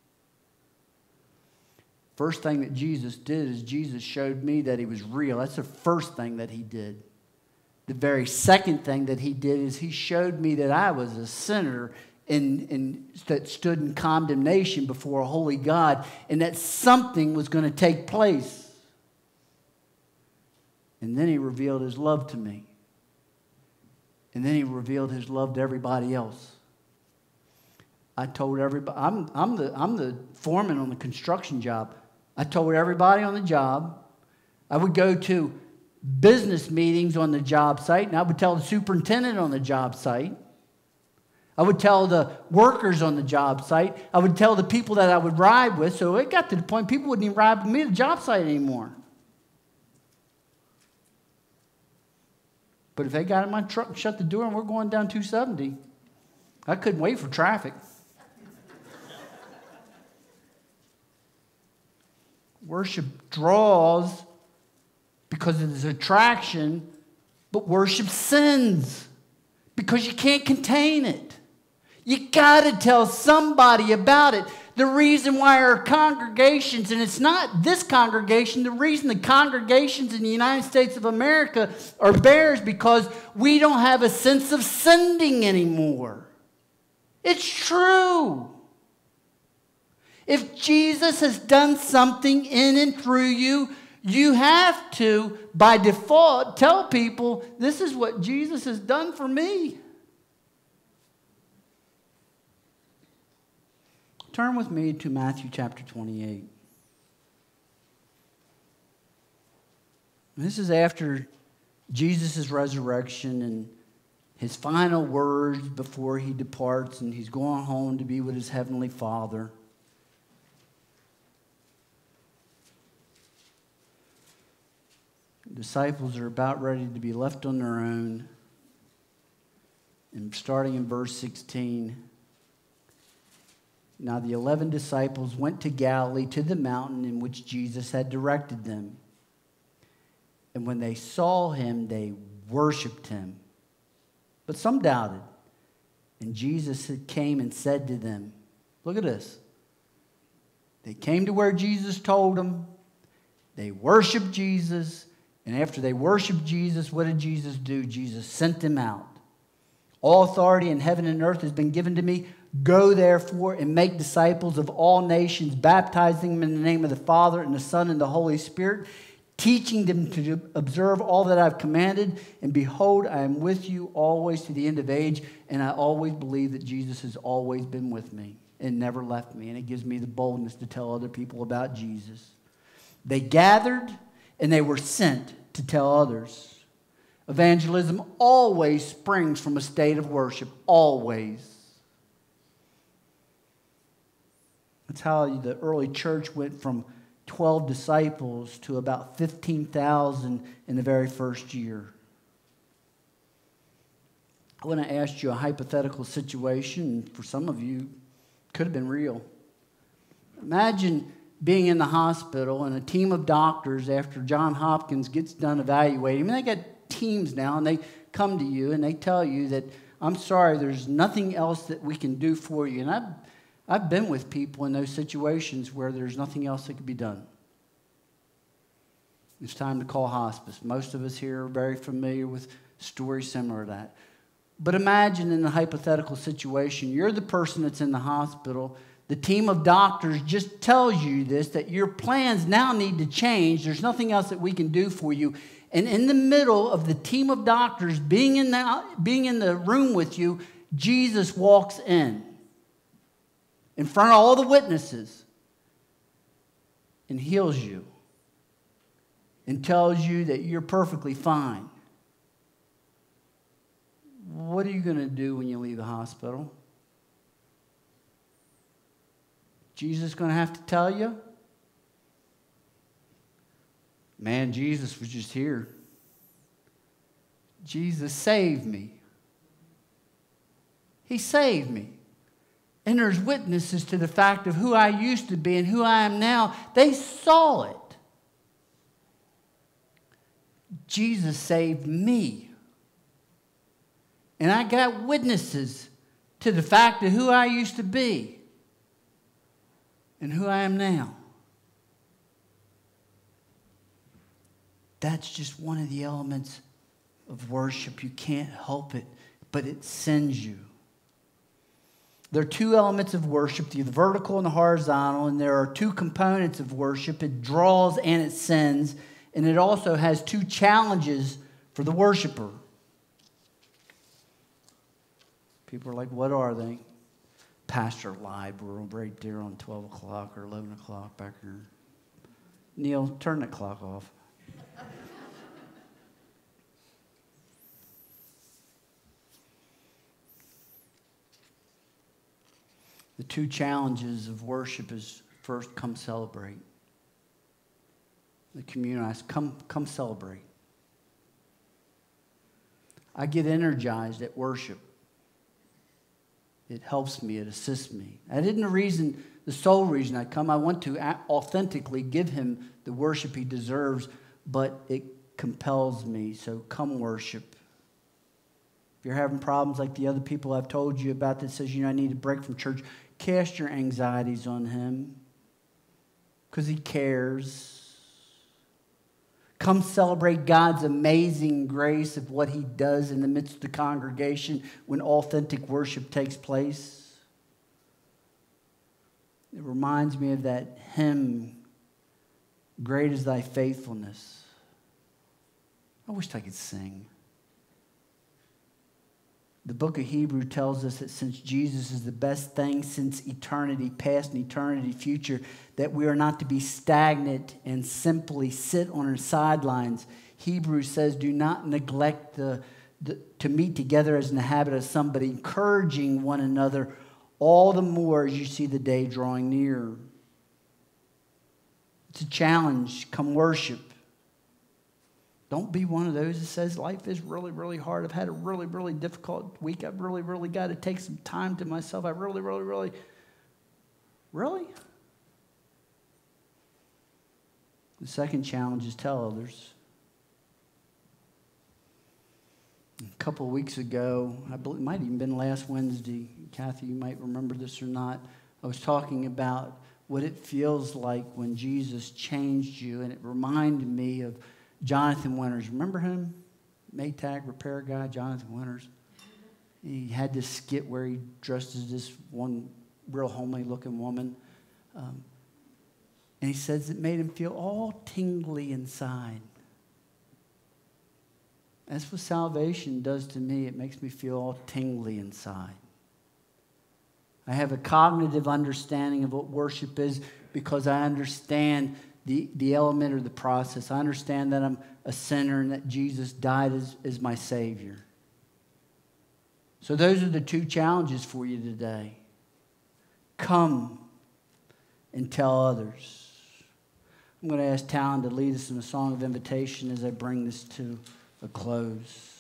[SPEAKER 1] First thing that Jesus did is Jesus showed me that he was real. That's the first thing that he did. The very second thing that he did is he showed me that I was a sinner that stood in condemnation before a holy God, and that something was going to take place. And then he revealed his love to me. And then he revealed his love to everybody else. I told everybody, I'm the foreman on the construction job. I told everybody on the job. I would go to business meetings on the job site, and I would tell the superintendent on the job site. I would tell the workers on the job site. I would tell the people that I would ride with. So it got to the point people wouldn't even ride with me at the job site anymore. But if they got in my truck and shut the door and we're going down 270, I couldn't wait for traffic. Worship draws because of its attraction, but worship sins because you can't contain it. You got to tell somebody about it. The reason why our congregations, and it's not this congregation, the reason the congregations in the United States of America are bare is because we don't have a sense of sending anymore. It's true. If Jesus has done something in and through you, you have to, by default, tell people, this is what Jesus has done for me. Turn with me to Matthew chapter 28. This is after Jesus' resurrection, and his final words before he departs, and he's going home to be with his heavenly Father. The disciples are about ready to be left on their own. And starting in verse 16, now the 11 disciples went to Galilee, to the mountain in which Jesus had directed them. And when they saw him, they worshiped him. But some doubted. And Jesus came and said to them, look at this. They came to where Jesus told them. They worshiped Jesus. And after they worshiped Jesus, what did Jesus do? Jesus sent them out. All authority in heaven and earth has been given to me. Go therefore and make disciples of all nations, baptizing them in the name of the Father and the Son and the Holy Spirit, teaching them to observe all that I've commanded. And behold, I am with you always to the end of age. And I always believe that Jesus has always been with me and never left me. And it gives me the boldness to tell other people about Jesus. They gathered and they were sent to tell others. Evangelism always springs from a state of worship. Always. That's how the early church went from 12 disciples to about 15,000 in the very first year. I want to ask you a hypothetical situation. For some of you, it could have been real. Imagine being in the hospital and a team of doctors, after John Hopkins gets done evaluating, they got teams now, and they come to you and they tell you that, I'm sorry, there's nothing else that we can do for you. And I've been with people in those situations where there's nothing else that could be done. It's time to call hospice. Most of us here are very familiar with stories similar to that. But imagine in a hypothetical situation, you're the person that's in the hospital. The team of doctors just tells you this, that your plans now need to change. There's nothing else that we can do for you. And in the middle of the team of doctors being in the room with you, Jesus walks in front of all the witnesses and heals you and tells you that you're perfectly fine. What are you going to do when you leave the hospital? Jesus going to have to tell you? Man, Jesus was just here. Jesus saved me. He saved me. And there's witnesses to the fact of who I used to be and who I am now. They saw it. Jesus saved me. And I got witnesses to the fact of who I used to be and who I am now. That's just one of the elements of worship. You can't help it, but it sends you. There are two elements of worship, the vertical and the horizontal, and there are two components of worship. It draws and it sends, and it also has two challenges for the worshiper. People are like, what are they? Pastor lied. We're right there on 12 o'clock or 11 o'clock back here. Neil, turn that clock off. The two challenges of worship is, first, come celebrate. The community, come celebrate. I get energized at worship. It helps me, it assists me. That isn't the sole reason I come. I want to authentically give him the worship he deserves, but it compels me, so come worship. If you're having problems like the other people I've told you about that says, I need a break from church, cast your anxieties on him because he cares. Come celebrate God's amazing grace of what he does in the midst of the congregation when authentic worship takes place. It reminds me of that hymn, Great is Thy Faithfulness. I wished I could sing. The book of Hebrews tells us that since Jesus is the best thing since eternity past and eternity future, that we are not to be stagnant and simply sit on our sidelines. Hebrews says, do not neglect the to meet together as in the habit of some, but encouraging one another all the more as you see the day drawing near. It's a challenge. Come worship. Don't be one of those that says life is really, really hard. I've had a really, really difficult week. I've really, really got to take some time to myself. I really, really, really. Really? The second challenge is tell others. A couple of weeks ago, I believe it might have even been last Wednesday, Kathy, you might remember this or not, I was talking about what it feels like when Jesus changed you, and it reminded me of Jonathan Winters. Remember him? Maytag repair guy, Jonathan Winters. He had this skit where he dressed as this one real homely looking woman. And he says it made him feel all tingly inside. That's what salvation does to me. It makes me feel all tingly inside. I have a cognitive understanding of what worship is because I understand the element or the process. I understand that I'm a sinner and that Jesus died as my Savior. So those are the two challenges for you today. Come and tell others. I'm going to ask Talon to lead us in a song of invitation as I bring this to a close.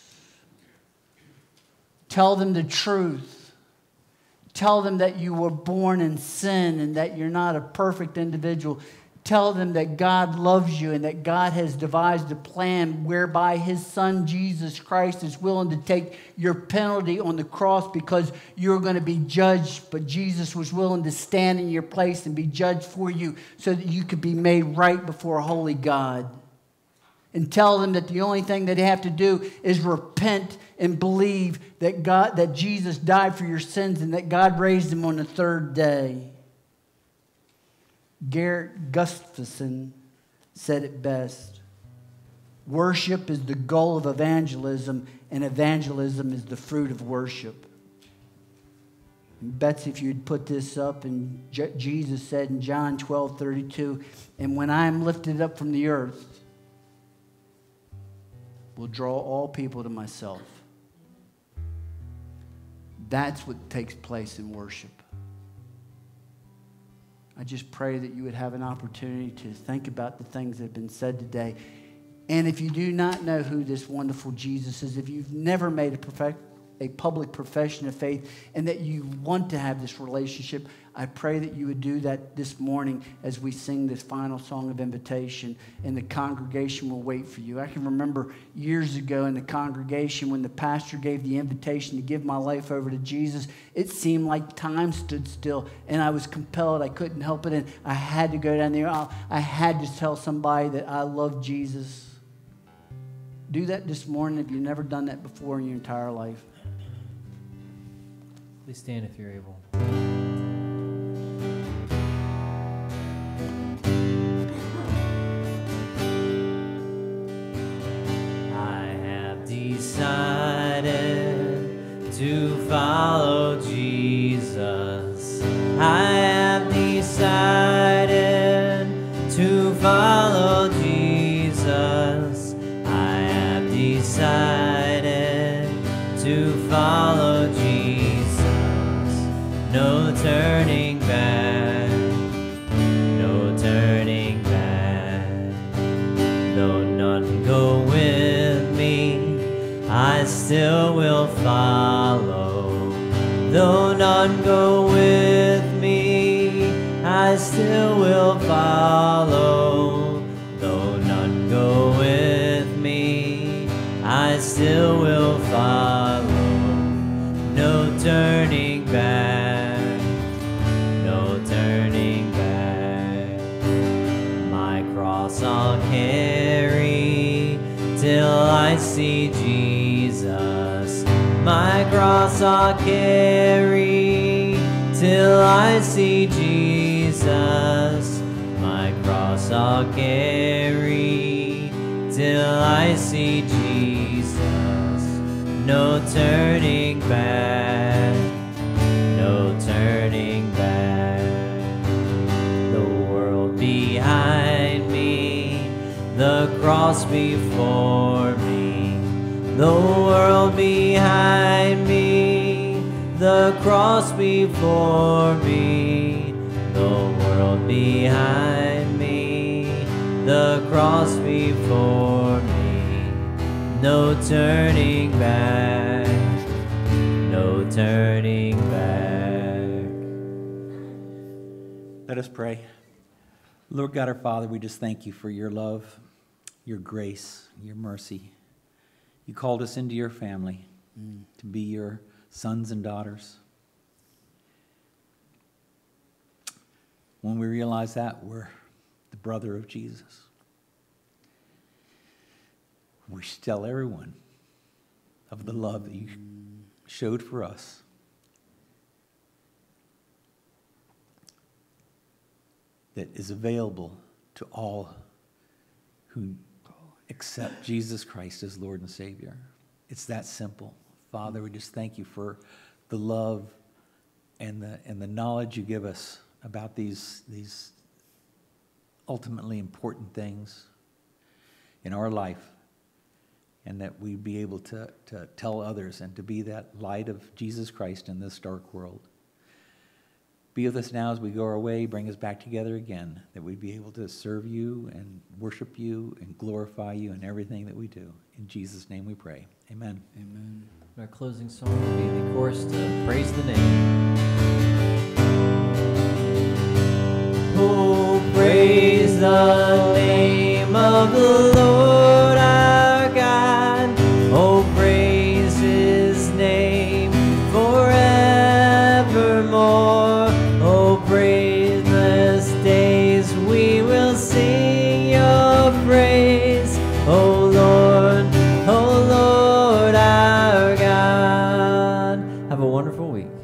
[SPEAKER 1] Tell them the truth. Tell them that you were born in sin and that you're not a perfect individual. Tell them that God loves you and that God has devised a plan whereby His Son, Jesus Christ, is willing to take your penalty on the cross because you're going to be judged. But Jesus was willing to stand in your place and be judged for you so that you could be made right before a holy God. And tell them that the only thing that they have to do is repent and believe that Jesus died for your sins and that God raised Him on the third day. Garrett Gustafson said it best. Worship is the goal of evangelism, and evangelism is the fruit of worship. And Betsy, if you'd put this up, and Jesus said in John 12:32, and when I am lifted up from the earth, will draw all people to myself. That's what takes place in worship. I just pray that you would have an opportunity to think about the things that have been said today. And if you do not know who this wonderful Jesus is, if you've never made a public profession of faith and that you want to have this relationship, I pray that you would do that this morning as we sing this final song of invitation, and the congregation will wait for you. I can remember years ago in the congregation when the pastor gave the invitation to give my life over to Jesus, it seemed like time stood still, and I was compelled. I couldn't help it, and I had to go down the aisle. I had to tell somebody that I love Jesus. Do that this morning if you've never done that before in your entire life.
[SPEAKER 3] Please stand if you're able.
[SPEAKER 6] Decided to follow Jesus. I have decided to follow Jesus. I have decided to follow Jesus. No turning back, no turning back. Though none go with me, I still will follow. Though none go with me, I still will follow. Though none go with me, I still will follow. No turning back, no turning back. My cross I'll carry till I see Jesus. My cross I'll carry till I see Jesus. My cross I'll carry till I see Jesus. No turning back, no turning back. The world behind me, the cross before me, the world behind me, the cross before me, the world behind me, the cross before me. No turning back, no turning back.
[SPEAKER 7] Let us pray. Lord God, our Father, we just thank you for your love, your grace, your mercy. You called us into your family to be your sons and daughters. When we realize that, we're the brother of Jesus. We should tell everyone of the love that you showed for us. That is available to all who accept Jesus Christ as Lord and Savior. It's that simple. Father, we just thank you for the love and the knowledge you give us about these ultimately important things in our life, and that we'd be able to tell others and to be that light of Jesus Christ in this dark world. Be with us now as we go our way. Bring us back together again, that we'd be able to serve you and worship you and glorify you in everything that we do. In Jesus' name we pray. Amen.
[SPEAKER 1] Amen.
[SPEAKER 3] Our closing song will be the chorus to Praise the Name.
[SPEAKER 6] Oh, praise the name of the Lord our God. Oh, praise his name forevermore. Oh, praiseless days we will sing your praise. Oh, Lord our God. Have a wonderful week.